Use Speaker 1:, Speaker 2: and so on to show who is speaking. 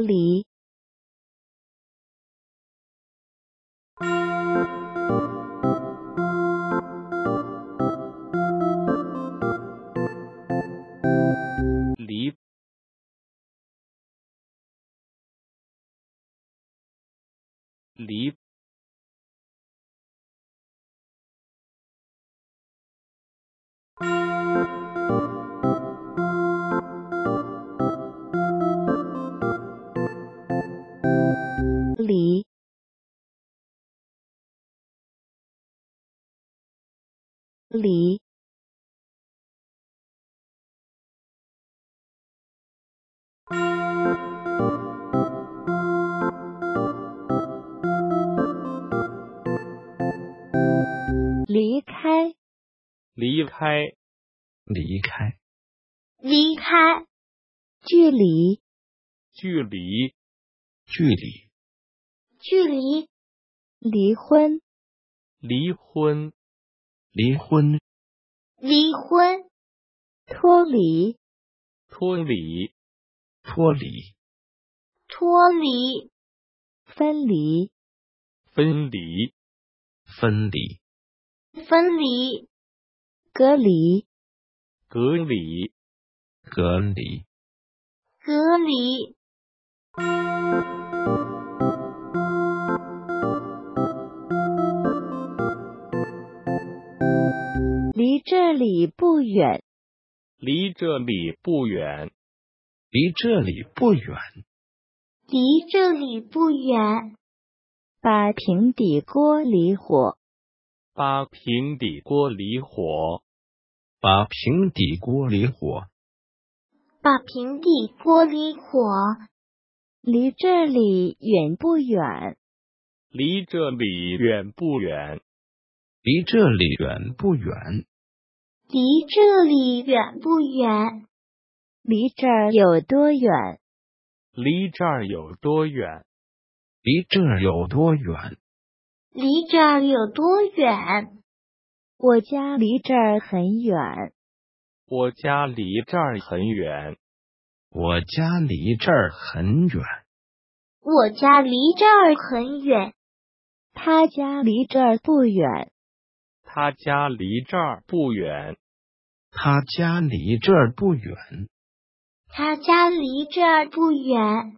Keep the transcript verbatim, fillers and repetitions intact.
Speaker 1: 离
Speaker 2: 离离
Speaker 1: 离离离开
Speaker 2: 离开
Speaker 3: 离开
Speaker 4: 离开
Speaker 1: 距离
Speaker 2: 距离
Speaker 3: 距离
Speaker 4: 距离
Speaker 1: 离婚
Speaker 2: 离婚
Speaker 3: 离婚
Speaker 4: 离婚
Speaker 1: 脱离
Speaker 2: 脱离
Speaker 3: 脱离
Speaker 4: 脱离
Speaker 1: 分离
Speaker 2: 分离
Speaker 3: 分离
Speaker 4: 分离
Speaker 1: 隔离
Speaker 2: 隔离
Speaker 3: 隔离
Speaker 4: 隔离
Speaker 1: 离这里不远
Speaker 2: 离这里不远
Speaker 3: 离这里不远
Speaker 4: 离这里不远
Speaker 1: 把平底锅离火
Speaker 2: 把平底锅离火
Speaker 3: 把平底锅离火
Speaker 4: 把平底锅离火
Speaker 1: 离这里远不远
Speaker 2: 离这里远不远
Speaker 3: 离这里远不远
Speaker 4: 离这里远不远
Speaker 1: 离这儿有多远
Speaker 2: 离这儿有多远
Speaker 3: 离这儿有多远
Speaker 4: 离这儿有多远
Speaker 1: 我家离这儿很远
Speaker 2: 我家离这儿很远
Speaker 3: 我家离这儿很远
Speaker 4: 我家离这儿很远
Speaker 1: 他家离这儿不远
Speaker 2: 他家离这儿不远
Speaker 3: 他家离这儿不远
Speaker 4: 他家离这儿不远